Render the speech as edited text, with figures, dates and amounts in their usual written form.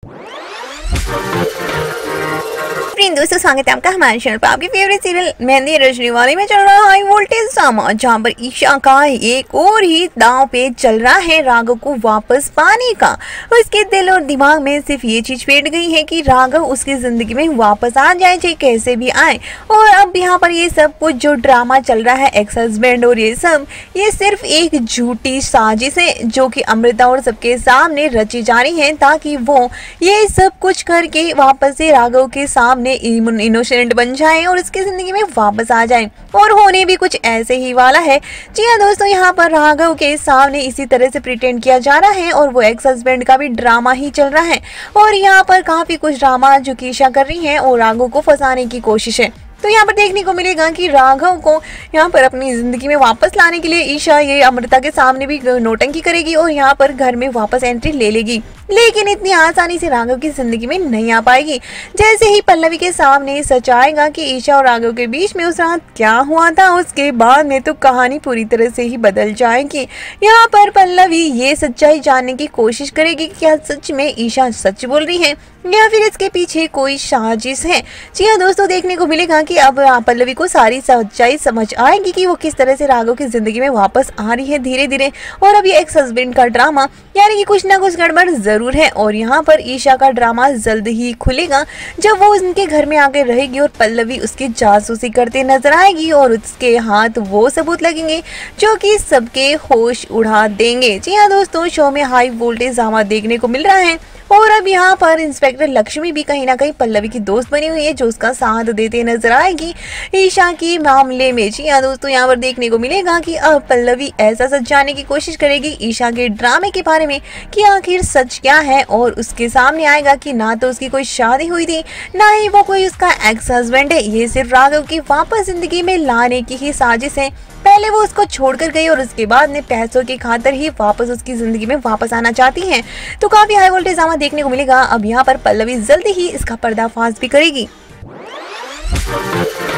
दोस्तों स्वागत है आपका हमारे चैनल पर। आपके फेवरेट सीरियल मेहंदी रजनी वाली में चल रहा है हाई वोल्टेज ड्रामा, जहां पर ईशा का एक और ही दांव पे चल रहा है राघव को वापस पाने का। उसके दिल और दिमाग में सिर्फ ये चीज बैठ गई है कि राघव उसकी जिंदगी में वापस आ जाए, चाहे कैसे भी आए। और अब यहाँ पर ये सब कुछ जो ड्रामा चल रहा है एक्स हस्बैंड और ये सब, ये सिर्फ एक झूठी साजिश है जो कि अमृता और सबके सामने रची जा रही है, ताकि वो ये सब कुछ करके वापस से राघव के सामने इनोसेंट बन जाए और उसकी जिंदगी में वापस आ जाए। और होने भी कुछ ऐसे ही वाला है। जी हाँ दोस्तों, यहाँ पर राघव के सामने इसी तरह से प्रिटेंड किया जा रहा है और वो एक्स हस्बैंड का भी ड्रामा ही चल रहा है। और यहाँ पर काफी कुछ ड्रामा जो की ईशा कर रही है और राघव को फंसाने की कोशिश है। तो यहाँ पर देखने को मिलेगा कि राघव को यहाँ पर अपनी जिंदगी में वापस लाने के लिए ईशा ये अमृता के सामने भी नौटंकी करेगी और यहाँ पर घर में वापस एंट्री ले लेगी, लेकिन इतनी आसानी से राघव की जिंदगी में नहीं आ पाएगी। जैसे ही पल्लवी के सामने सच आएगा कि ईशा और राघव के बीच में उस रात क्या हुआ था, उसके बाद में तो कहानी पूरी तरह से ही बदल जाएगी। यहाँ पर पल्लवी ये सच्चाई जानने की कोशिश करेगी कि क्या सच में ईशा सच बोल रही है या फिर इसके पीछे कोई साजिश है। जी हाँ दोस्तों, देखने को मिलेगा कि अब पल्लवी को सारी सच्चाई समझ आएगी कि वो किस तरह से राघव की जिंदगी में वापस आ रही है धीरे धीरे। और अब ये एक्स हस्बैंड का ड्रामा यानी कि कुछ ना कुछ गड़बड़ जरूर है। और यहाँ पर ईशा का ड्रामा जल्द ही खुलेगा जब वो उनके घर में आकर रहेगी और पल्लवी उसकी जासूसी करते नजर आएगी और उसके हाथ वो सबूत लगेंगे जो कि सबके होश उड़ा देंगे। जी हाँ दोस्तों, शो में हाई वोल्टेज ड्रामा देखने को मिल रहा है और अब यहाँ पर इंस्पेक्टर लक्ष्मी भी कहीं ना कहीं पल्लवी की दोस्त बनी हुई है जो उसका साथ देते नजर आएगी ईशा की मामले में। जी हाँ दोस्तों, यहाँ पर देखने को मिलेगा कि अब पल्लवी ऐसा सच जानने की कोशिश करेगी ईशा के ड्रामे के बारे में कि आखिर सच क्या है। और उसके सामने आएगा कि ना तो उसकी कोई शादी हुई थी, ना ही वो कोई उसका एक्स हस्बैंड है। ये सिर्फ राघव की वापस जिंदगी में लाने की ही साजिश है। पहले वो उसको छोड़कर गई और उसके बाद ने पैसों की खातिर ही वापस उसकी जिंदगी में वापस आना चाहती हैं। तो काफी हाई वोल्टेज ड्रामा देखने को मिलेगा। अब यहाँ पर पल्लवी जल्दी ही इसका पर्दाफाश भी करेगी।